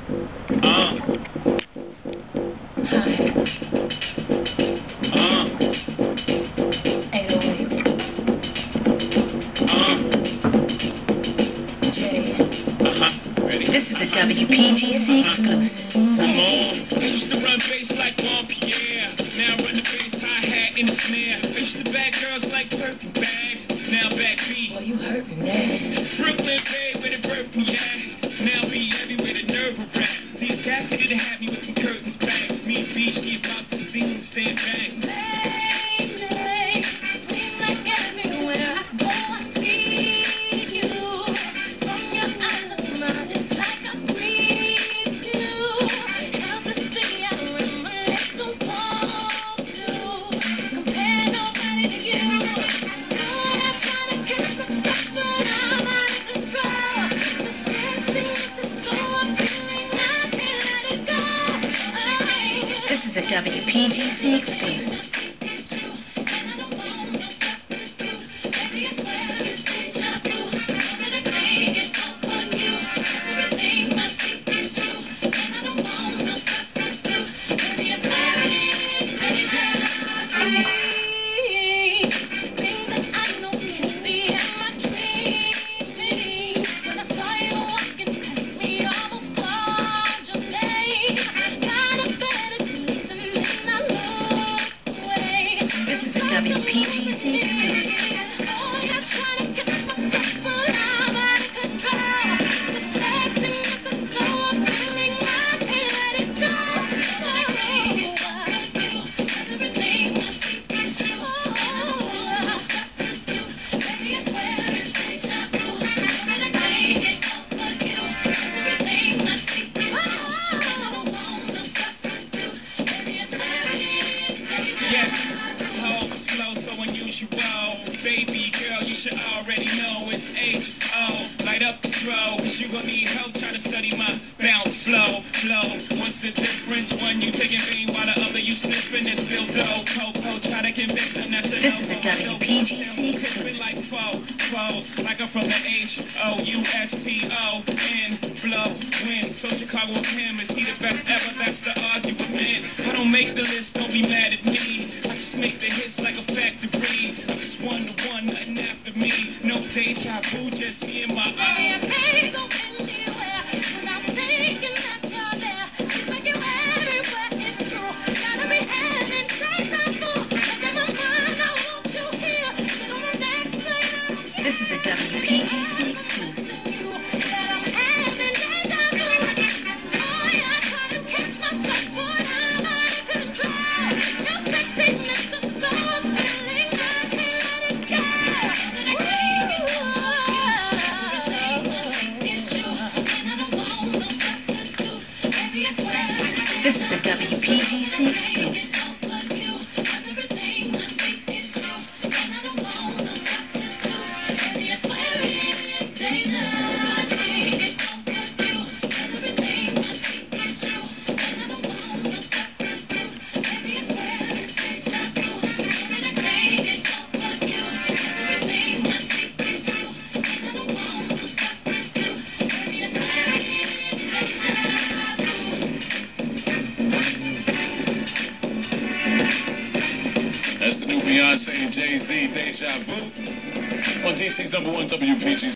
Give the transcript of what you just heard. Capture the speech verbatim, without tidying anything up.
Uh. Uh. eight oh eight. Uh. Jay. Uh-huh. Ready? This is a W P G C exclusive. Come on. I used to run bass like Juan Pierre. Now I run the bass hi-hat in the snare. I used to bag girls like purple bags. Now back beat. Well, you hurting, man. Brooklyn Bay with a burpee at. Now be everywhere the nerve of rap. These cats didn't have me with some curtains back. Me and Beach keep out the scene, stand back. This is a W P G C exclusive. W P G C Baby girl, you should already know it's H O. Light up the throw, cause you gon' need help trying to study my bounce flow. Flow, what's the difference? One you taking bean while the other you sniffing and still dough. Coco, try to convince them that's a This is a W P G C like foe, foe, like I'm from the H O U S T O N, blow, win. So Chicago with him, is he the best ever? That's the argument. I don't make the list, don't be mad at me. I just make the hits like a factory. I'm just one to one, nothing after me. No deja vu, just me and my eyes. This is a W P G C exclusive. This is a W P G C exclusive. That's the new Beyonce and Jay-Z, Deja Vu, on D C's number one W P G.